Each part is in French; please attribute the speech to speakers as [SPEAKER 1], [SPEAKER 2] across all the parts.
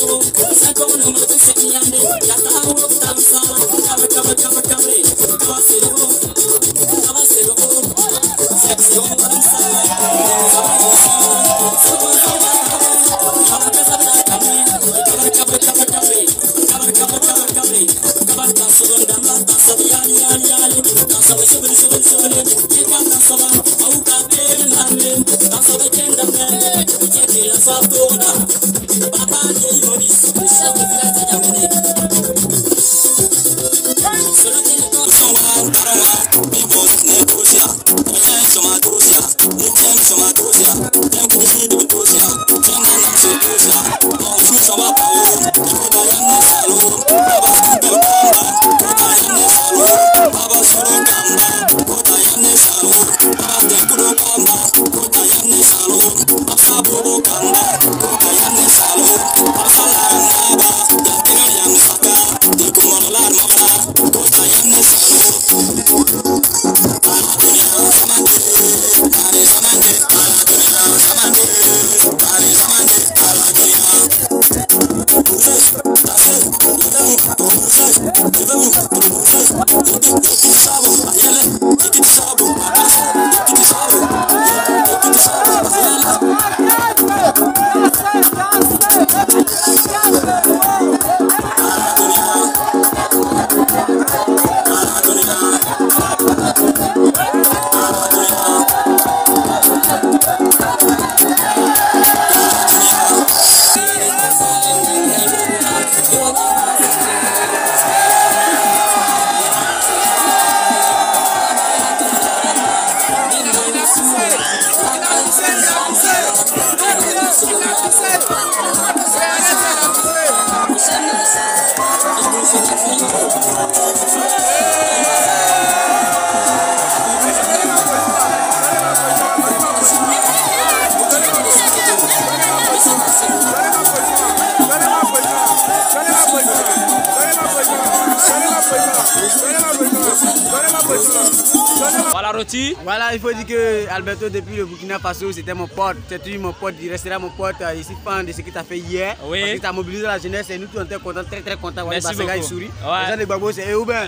[SPEAKER 1] Voilà Roti.
[SPEAKER 2] Voilà, il faut dire que Alberto depuis le Burkina Faso c'était mon pote, c'est toujours mon pote, il restera mon pote ici fan de ce que tu as fait hier.
[SPEAKER 1] Oui.
[SPEAKER 2] Parce que tu as mobilisé la jeunesse et nous tous on était contents, très contents.
[SPEAKER 1] Merci beaucoup.
[SPEAKER 2] Il sourit.
[SPEAKER 1] Ouais.
[SPEAKER 2] Les gens de Gbagbo c'est Euben.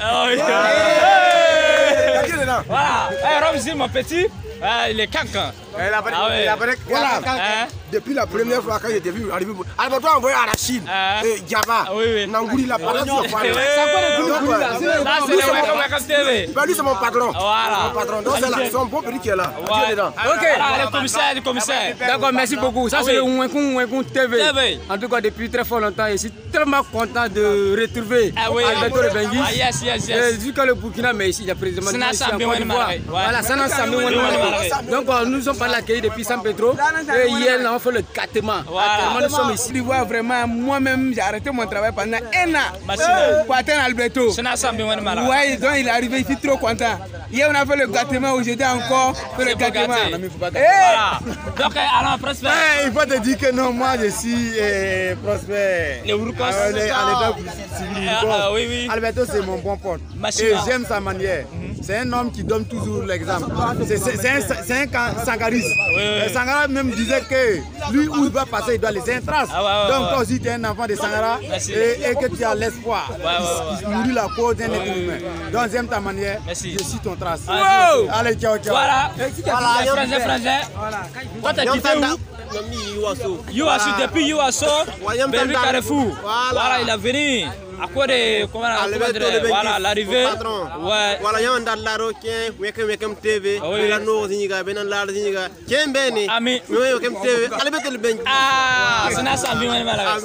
[SPEAKER 1] Voilà. Hey, Ramzi mon petit. Il est cancan.
[SPEAKER 2] Voilà. Depuis la première fois quand j'étais venu arriver, Alberto a envoyé à la Chine, Java, Nangouri, la parole. Lui c'est mon patron.
[SPEAKER 1] Voilà.
[SPEAKER 2] Mon patron. Donc c'est son bon petit qui est là.
[SPEAKER 1] Ok. Le commissaire.
[SPEAKER 2] D'accord, merci beaucoup. Ça c'est le Ouenkoun TV. En tout cas depuis très fort longtemps, je suis tellement content de retrouver Alberto Le Benguis.
[SPEAKER 1] Yes.
[SPEAKER 2] Vu que le Burkina, mais ici il y a précisément ici en Côte d'Ivoire. Voilà, ça n'a pas. Donc nous sommes pas accueillis depuis San Pedro. Et hier on fait le gâtement. Nous sommes ici. Tu vois vraiment, moi-même j'ai arrêté mon travail pendant 1 an pour atteindre Alberto. Ouais, donc il est arrivé ici trop content. Hier on a fait le gâtement, aujourd'hui encore fait le gâtement.
[SPEAKER 1] Voilà. Donc alors Prosper.
[SPEAKER 3] Il faut te dire que non, moi je suis Prosper.
[SPEAKER 1] Les Urukos. Oui.
[SPEAKER 3] Alberto c'est mon bon pote. Et j'aime sa manière. C'est un homme qui donne toujours l'exemple. C'est un sangariste. Sangara même disait que lui où il va passer, il doit laisser une trace. Donc toi aussi tu es un enfant de Sangara et que tu as l'espoir. Il nourrit la cause d'un être humain. Donc j'aime ta manière, je suis ton trace. Allez, ciao.
[SPEAKER 1] Voilà. Frangin. Toi t'as quitté où? Youassou, depuis Youassou, Berbi Carrefour. Voilà, il est venu. À quoi de comment voilà l'arrivée. Ouais.
[SPEAKER 4] Voilà, il y a un dalaro qui est Welcome TV. Il a nos ziniga, ben la ziniga. Tiens beni.
[SPEAKER 1] Ami.
[SPEAKER 4] Welcome TV. Alberto Le Benguis.
[SPEAKER 1] Ah, c'est ça bien mal.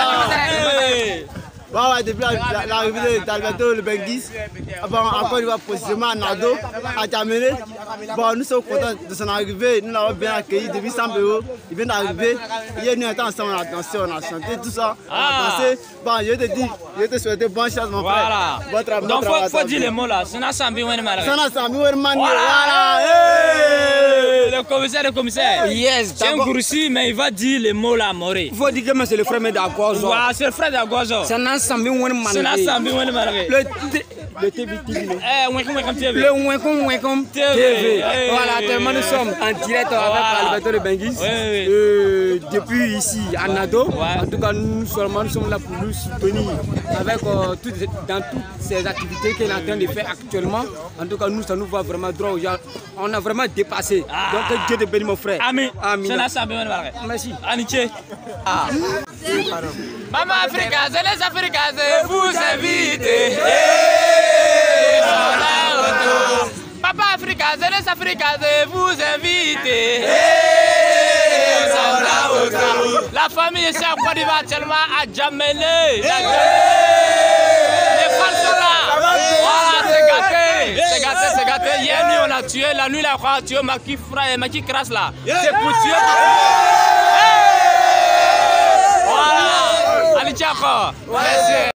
[SPEAKER 4] Voilà, depuis l'arrivée d'Alberto Le Benguis, encore une fois précisément à Nado, à Djamene. Bon, nous sommes contents de son arrivée, nous l'avons bien accueilli depuis 100 euros. Il vient d'arriver, hier nous étions ensemble, on a dansé, on a chanté, tout ça, on a dansé. Bon, je te dis, je te souhaite bonne chance mon frère.
[SPEAKER 1] Voilà. Donc faut dire les mots là, c'est ça bien mal.
[SPEAKER 4] Voilà.
[SPEAKER 1] Le commissaire.
[SPEAKER 2] Yes.
[SPEAKER 1] C'est un gourou, mais il va dire les mots là, Moré.
[SPEAKER 2] Il faut dire que c'est le frère d'Agozo.
[SPEAKER 1] Voilà, c'est le frère d'Agozo.
[SPEAKER 2] de TV.
[SPEAKER 1] Le
[SPEAKER 2] Wenkom TV. Voilà, actuellement nous sommes en direct avec Alberto de Benguis. Depuis ici à Nado. En tout cas, nous sommes là pour nous soutenir avec dans toutes ces activités qu'il est en train de faire actuellement. En tout cas, nous, ça nous va vraiment droit. On a vraiment dépassé. Donc, que Dieu te bénisse, mon frère.
[SPEAKER 1] Amen.
[SPEAKER 2] Merci.
[SPEAKER 1] Amitié. Maman Africa, les Africains, vous invitez. Papa Africa, les Africains, vous invitez. La famille ici à Côte d'Ivoire actuellement à Djamene. Les femmes sont là. Voilà, c'est gâté. Hier nuit on a tué, la nuit là on a tué Maki Kras là. C'est pour tuer. Voilà, allez tiens encore.